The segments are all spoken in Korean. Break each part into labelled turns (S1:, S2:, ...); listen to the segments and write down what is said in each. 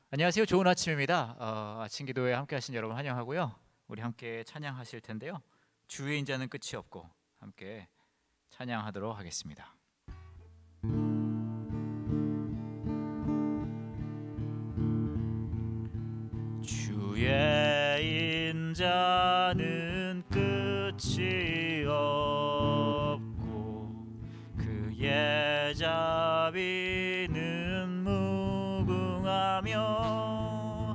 S1: 안녕하세요. 좋은 아침입니다. 아침 기도에 함께 하신 여러분 환영하고요. 우리 함께 찬양하실 텐데요. 주의 인자는 끝이 없고 함께 찬양하도록 하겠습니다. 주의 인자는 끝이 없고 그의 자비는 무궁하며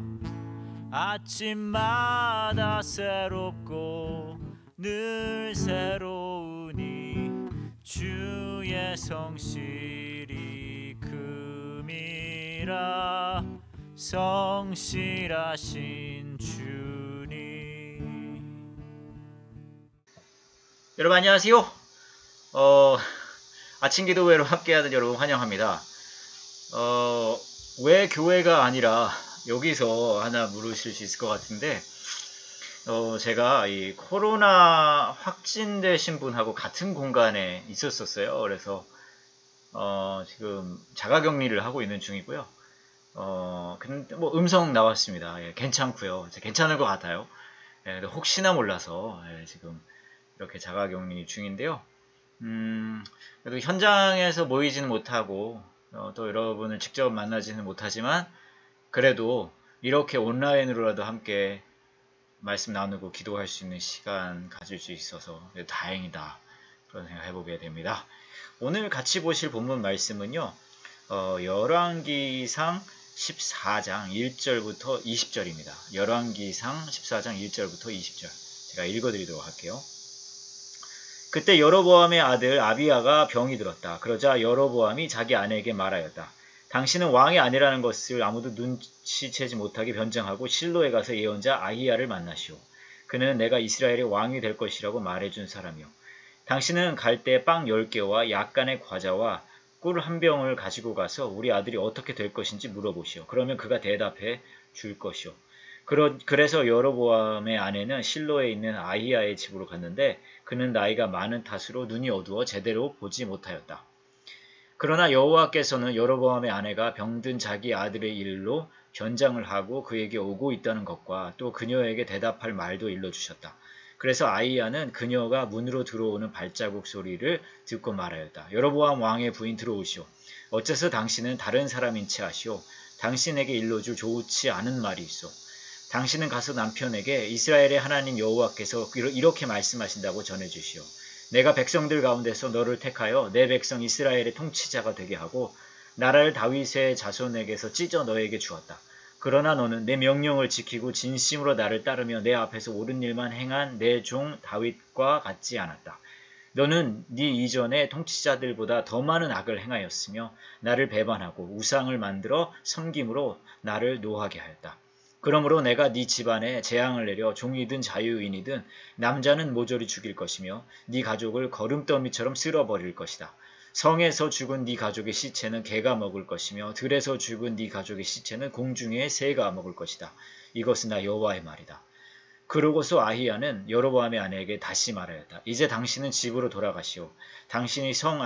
S1: 아침마다 새롭고 늘 새로우니 주의 성실이 금이라 성실하신 주님. 여러분 안녕하세요. 아침 기도회로 함께하는 여러분 환영합니다. 왜 교회가 아니라 여기서 하나 물으실 수 있을 것 같은데, 제가 이 코로나 확진되신 분하고 같은 공간에 있었어요. 그래서 지금 자가격리를 하고 있는 중이고요. 근데 뭐 음성 나왔습니다. 예, 괜찮고요. 괜찮은 것 같아요. 예, 혹시나 몰라서 지금 이렇게 자가격리 중인데요. 그래도 현장에서 모이지는 못하고 또 여러분을 직접 만나지는 못하지만 그래도 이렇게 온라인으로라도 함께 말씀 나누고 기도할 수 있는 시간 가질 수 있어서 다행이다, 그런 생각 해보게 됩니다. 오늘 같이 보실 본문 말씀은요, 열왕기상 14장 1절부터 20절입니다. 열왕기상 14장 1절부터 20절 제가 읽어드리도록 할게요. 그때 여로보암의 아들 아비야가 병이 들었다. 그러자 여로보암이 자기 아내에게 말하였다. 당신은 왕이 아니라는 것을 아무도 눈치채지 못하게 변장하고 실로에 가서 예언자 아히야를 만나시오. 그는 내가 이스라엘의 왕이 될 것이라고 말해준 사람이요. 당신은 갈 때 빵 10개와 약간의 과자와 꿀 한 병을 가지고 가서 우리 아들이 어떻게 될 것인지 물어보시오. 그러면 그가 대답해 줄 것이오. 그래서 여로보암의 아내는 실로에 있는 아히야의 집으로 갔는데 그는 나이가 많은 탓으로 눈이 어두워 제대로 보지 못하였다. 그러나 여호와께서는 여로보암의 아내가 병든 자기 아들의 일로 변장을 하고 그에게 오고 있다는 것과 또 그녀에게 대답할 말도 일러주셨다. 그래서 아히야는 그녀가 문으로 들어오는 발자국 소리를 듣고 말하였다. 여로보암 왕의 부인 들어오시오. 어째서 당신은 다른 사람인 채 하시오. 당신에게 일러줄 좋지 않은 말이 있어. 당신은 가서 남편에게 이스라엘의 하나님 여호와께서 이렇게 말씀하신다고 전해주시오. 내가 백성들 가운데서 너를 택하여 내 백성 이스라엘의 통치자가 되게 하고 나라를 다윗의 자손에게서 찢어 너에게 주었다. 그러나 너는 내 명령을 지키고 진심으로 나를 따르며 내 앞에서 옳은 일만 행한 내 종 다윗과 같지 않았다. 너는 네 이전의 통치자들보다 더 많은 악을 행하였으며 나를 배반하고 우상을 만들어 섬김으로 나를 노하게 하였다. 그러므로 내가 네 집안에 재앙을 내려 종이든 자유인이든 남자는 모조리 죽일 것이며 네 가족을 거름더미처럼 쓸어버릴 것이다. 성에서 죽은 네 가족의 시체는 개가 먹을 것이며 들에서 죽은 네 가족의 시체는 공중의 새가 먹을 것이다. 이것은 나 여호와의 말이다. 그러고서 아히야는 여로보암의 아내에게 다시 말하였다. 이제 당신은 집으로 돌아가시오. 당신이 성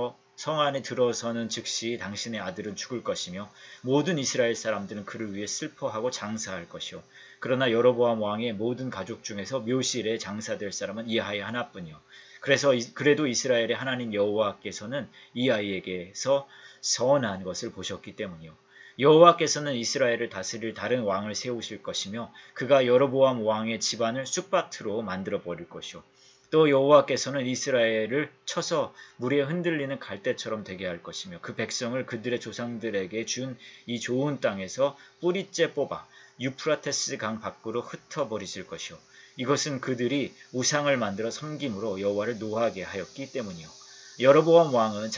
S1: 안에 들어서는 즉시 당신의 아들은 죽을 것이며 모든 이스라엘 사람들은 그를 위해 슬퍼하고 장사할 것이오. 그러나 여로보암 왕의 모든 가족 중에서 묘실에 장사될 사람은 이 아이 하나뿐이요. 그래도 이스라엘의 하나님 여호와께서는 이 아이에게서 선한 것을 보셨기 때문이요. 여호와께서는 이스라엘을 다스릴 다른 왕을 세우실 것이며 그가 여로보암 왕의 집안을 쑥밭으로 만들어 버릴 것이요. 또 여호와께서는 이스라엘을 쳐서 물에 흔들리는 갈대처럼 되게 할 것이며 그 백성을 그들의 조상들에게 준 이 좋은 땅에서 뿌리째 뽑아 유프라테스 강 밖으로 흩어버리실 것이요. 이것은 그들이 우상을 만들어 섬김으로 여호와를 노하게 하였기 때문이요. 여로보암 왕은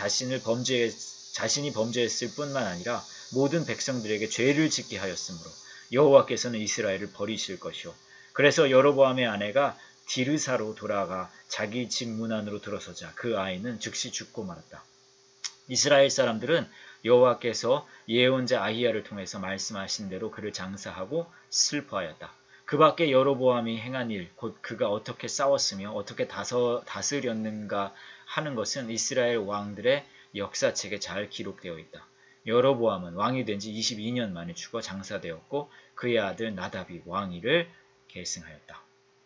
S1: 자신이 범죄했을 뿐만 아니라 모든 백성들에게 죄를 짓게 하였으므로 여호와께서는 이스라엘을 버리실 것이요. 그래서 여로보암의 아내가 디르사로 돌아가 자기 집 문 안으로 들어서자 그 아이는 즉시 죽고 말았다. 이스라엘 사람들은 여호와께서 예언자 아히야를 통해서 말씀하신 대로 그를 장사하고 슬퍼하였다. 그 밖에 여로보암이 행한 일, 곧 그가 어떻게 싸웠으며 어떻게 다스렸는가 하는 것은 이스라엘 왕들의 역사책에 잘 기록되어 있다. 여로보암은 왕이 된 지 22년 만에 죽어 장사되었고 그의 아들 나답이 왕위를 계승하였다.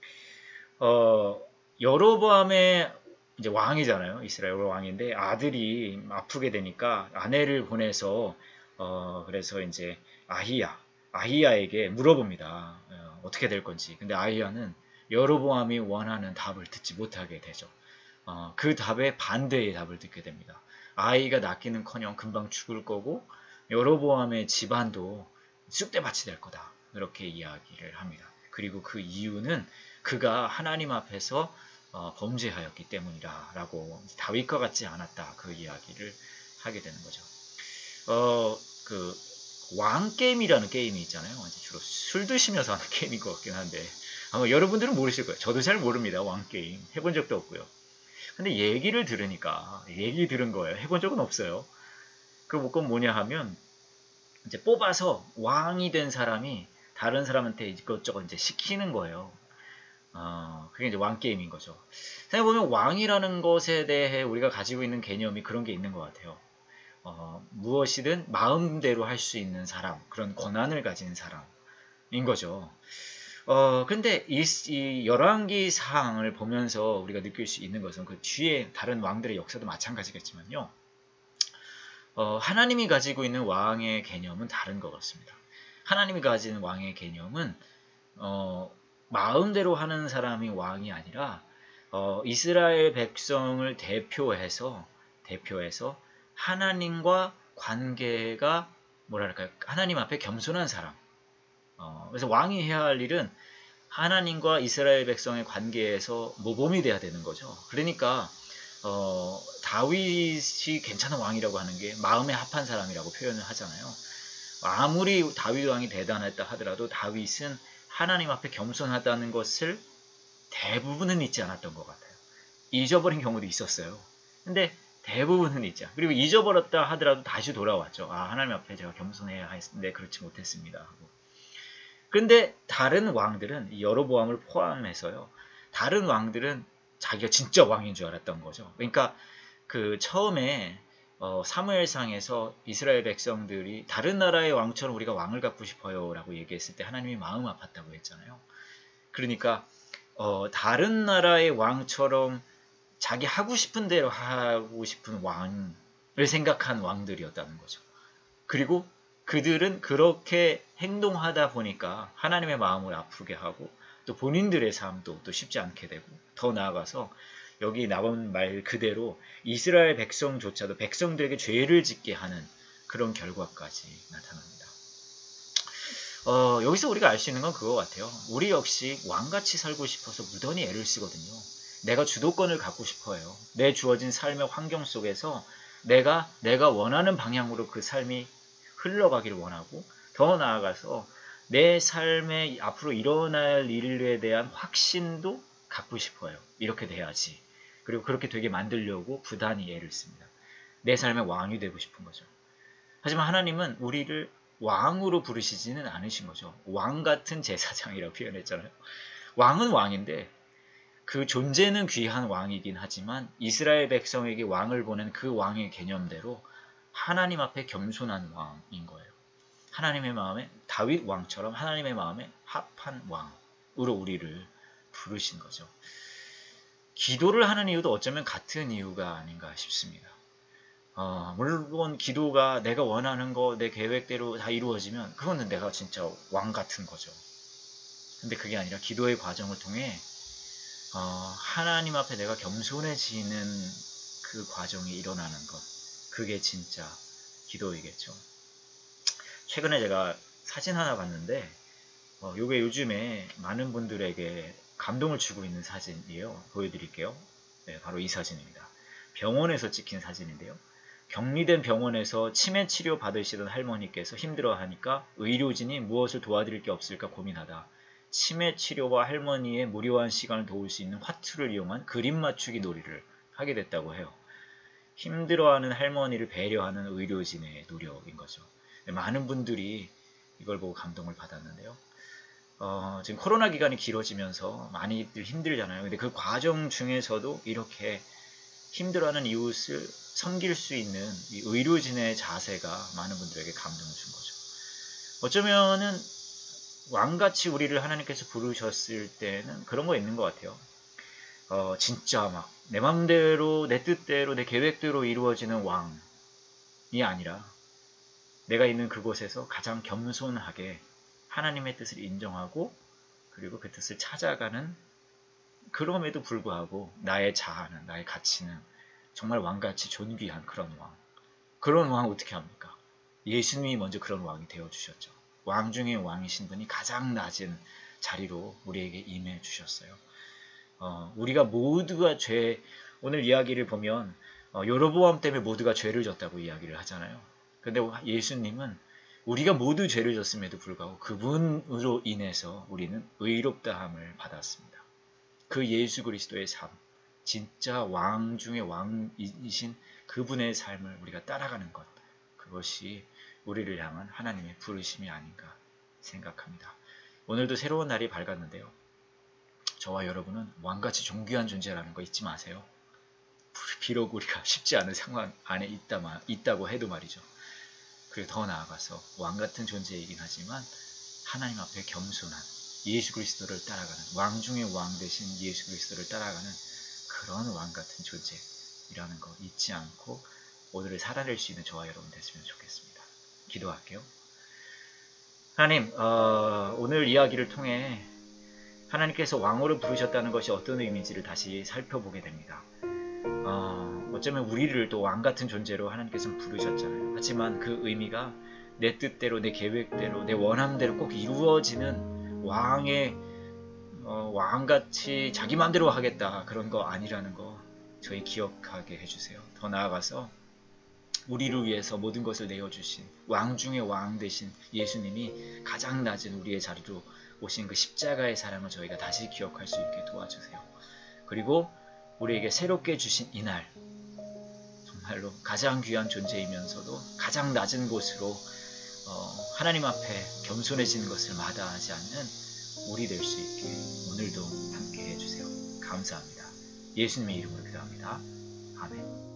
S1: 여로보암의 이제 왕이잖아요. 이스라엘 왕인데 아들이 아프게 되니까 아내를 보내서 그래서 이제 아히야에게 물어봅니다. 어떻게 될 건지. 근데 아히야는 여로보암이 원하는 답을 듣지 못하게 되죠. 그 답에 반대의 답을 듣게 됩니다. 아이가 낳기는커녕 금방 죽을 거고 여로보암의 집안도 쑥대밭이 될 거다. 이렇게 이야기를 합니다. 그리고 그 이유는 그가 하나님 앞에서 범죄하였기 때문이라 라고 다윗과 같지 않았다. 그 이야기를 하게 되는 거죠. 그 왕게임이라는 게임이 있잖아요. 주로 술 드시면서 하는 게임인 것 같긴 한데 아마 여러분들은 모르실 거예요. 저도 잘 모릅니다. 왕게임. 해본 적도 없고요. 근데 얘기를 들으니까 얘기 들은 거예요. 해본 적은 없어요. 그건 뭐냐 하면 이제 뽑아서 왕이 된 사람이 다른 사람한테 이것저것 이제 시키는 거예요. 그게 이제 왕게임인 거죠. 생각해보면 왕이라는 것에 대해 우리가 가지고 있는 개념이 그런 게 있는 것 같아요. 무엇이든 마음대로 할 수 있는 사람, 그런 권한을 가진 사람인 거죠. 근데 이 열왕기 사항을 보면서 우리가 느낄 수 있는 것은 그 뒤에 다른 왕들의 역사도 마찬가지겠지만요. 하나님이 가지고 있는 왕의 개념은 다른 것 같습니다. 하나님이 가지는 왕의 개념은 마음대로 하는 사람이 왕이 아니라 이스라엘 백성을 대표해서 하나님과 관계가 뭐랄까요? 하나님 앞에 겸손한 사람. 그래서 왕이 해야 할 일은 하나님과 이스라엘 백성의 관계에서 모범이 돼야 되는 거죠. 그러니까 다윗이 괜찮은 왕이라고 하는 게 마음에 합한 사람이라고 표현을 하잖아요. 아무리 다윗 왕이 대단했다 하더라도 다윗은 하나님 앞에 겸손하다는 것을 대부분은 잊지 않았던 것 같아요. 잊어버린 경우도 있었어요. 근데 대부분은 잊자. 그리고 잊어버렸다 하더라도 다시 돌아왔죠. 하나님 앞에 제가 겸손해야 했는데 그렇지 못했습니다. 하고. 근데 다른 왕들은 여로보암을 포함해서요. 다른 왕들은 자기가 진짜 왕인 줄 알았던 거죠. 그러니까 그 처음에 사무엘상에서 이스라엘 백성들이 다른 나라의 왕처럼 우리가 왕을 갖고 싶어요 라고 얘기했을 때 하나님이 마음 아팠다고 했잖아요. 그러니까 다른 나라의 왕처럼 자기 하고 싶은 대로 하고 싶은 왕을 생각한 왕들이었다는 거죠. 그리고 그들은 그렇게 행동하다 보니까 하나님의 마음을 아프게 하고 또 본인들의 삶도 또 쉽지 않게 되고 더 나아가서 여기 나온 말 그대로 이스라엘 백성조차도 백성들에게 죄를 짓게 하는 그런 결과까지 나타납니다. 여기서 우리가 알 수 있는 건 그거 같아요. 우리 역시 왕같이 살고 싶어서 무던히 애를 쓰거든요. 내가 주도권을 갖고 싶어요. 내 주어진 삶의 환경 속에서 내가 원하는 방향으로 그 삶이 흘러가기를 원하고 더 나아가서 내 삶에 앞으로 일어날 일에 대한 확신도 갖고 싶어요. 이렇게 돼야지. 그리고 그렇게 되게 만들려고 부단히 애를 씁니다. 내 삶의 왕이 되고 싶은 거죠. 하지만 하나님은 우리를 왕으로 부르시지는 않으신 거죠. 왕 같은 제사장이라고 표현했잖아요. 왕은 왕인데 그 존재는 귀한 왕이긴 하지만 이스라엘 백성에게 왕을 보낸 그 왕의 개념대로 하나님 앞에 겸손한 왕인 거예요. 하나님의 마음에 다윗 왕처럼 하나님의 마음에 합한 왕으로 우리를 부르신 거죠. 기도를 하는 이유도 어쩌면 같은 이유가 아닌가 싶습니다. 물론 기도가 내가 원하는 거 내 계획대로 다 이루어지면 그거는 내가 진짜 왕 같은 거죠. 근데 그게 아니라 기도의 과정을 통해 하나님 앞에 내가 겸손해지는 그 과정이 일어나는 것, 그게 진짜 기도이겠죠. 최근에 제가 사진 하나 봤는데 이게 요즘에 많은 분들에게 감동을 주고 있는 사진이에요. 보여드릴게요. 네, 바로 이 사진입니다. 병원에서 찍힌 사진인데요. 격리된 병원에서 치매 치료 받으시던 할머니께서 힘들어하니까 의료진이 무엇을 도와드릴 게 없을까 고민하다 치매 치료와 할머니의 무료한 시간을 도울 수 있는 화투를 이용한 그림 맞추기 놀이를 하게 됐다고 해요. 힘들어하는 할머니를 배려하는 의료진의 노력인 거죠. 많은 분들이 이걸 보고 감동을 받았는데요. 지금 코로나 기간이 길어지면서 많이들 힘들잖아요. 근데 그 과정 중에서도 이렇게 힘들어하는 이웃을 섬길 수 있는 이 의료진의 자세가 많은 분들에게 감동을 준 거죠. 어쩌면은 왕같이 우리를 하나님께서 부르셨을 때는 그런 거 있는 것 같아요. 진짜 막 내 맘대로 내 뜻대로 내 계획대로 이루어지는 왕이 아니라 내가 있는 그곳에서 가장 겸손하게 하나님의 뜻을 인정하고 그리고 그 뜻을 찾아가는, 그럼에도 불구하고 나의 자아는, 나의 가치는 정말 왕같이 존귀한 그런 왕. 그런 왕 어떻게 합니까? 예수님이 먼저 그런 왕이 되어주셨죠. 왕 중에 왕이신 분이 가장 낮은 자리로 우리에게 임해 주셨어요. 우리가 모두가 오늘 이야기를 보면 여로보암 때문에 모두가 죄를 졌다고 이야기를 하잖아요. 근데 예수님은 우리가 모두 죄를 졌음에도 불구하고 그분으로 인해서 우리는 의롭다함을 받았습니다. 그 예수 그리스도의 삶, 진짜 왕 중에 왕이신 그분의 삶을 우리가 따라가는 것, 그것이 우리를 향한 하나님의 부르심이 아닌가 생각합니다. 오늘도 새로운 날이 밝았는데요. 저와 여러분은 왕같이 존귀한 존재라는 거 잊지 마세요. 비록 우리가 쉽지 않은 상황 안에 있다고 해도 말이죠. 그리고 더 나아가서 왕같은 존재이긴 하지만 하나님 앞에 겸손한 예수 그리스도를 따라가는, 왕 중에 왕 되신 예수 그리스도를 따라가는 그런 왕같은 존재이라는 거 잊지 않고 오늘을 살아낼 수 있는 저와 여러분 됐으면 좋겠습니다. 기도할게요. 하나님, 오늘 이야기를 통해 하나님께서 왕으로 부르셨다는 것이 어떤 의미인지를 다시 살펴보게 됩니다. 어쩌면 우리를 또 왕같은 존재로 하나님께서는 부르셨잖아요. 하지만 그 의미가 내 뜻대로, 내 계획대로, 내 원함대로 꼭 이루어지는 왕같이 자기 마음대로 하겠다, 그런 거 아니라는 거 저희 기억하게 해주세요. 더 나아가서 우리를 위해서 모든 것을 내어주신 왕 중에 왕 되신 예수님이 가장 낮은 우리의 자리로 오신 그 십자가의 사랑을 저희가 다시 기억할 수 있게 도와주세요. 그리고 우리에게 새롭게 주신 이날, 정말로 가장 귀한 존재이면서도 가장 낮은 곳으로 하나님 앞에 겸손해지는 것을 마다하지 않는 우리 될 수 있게 오늘도 함께 해주세요. 감사합니다. 예수님의 이름으로 기도합니다. 아멘.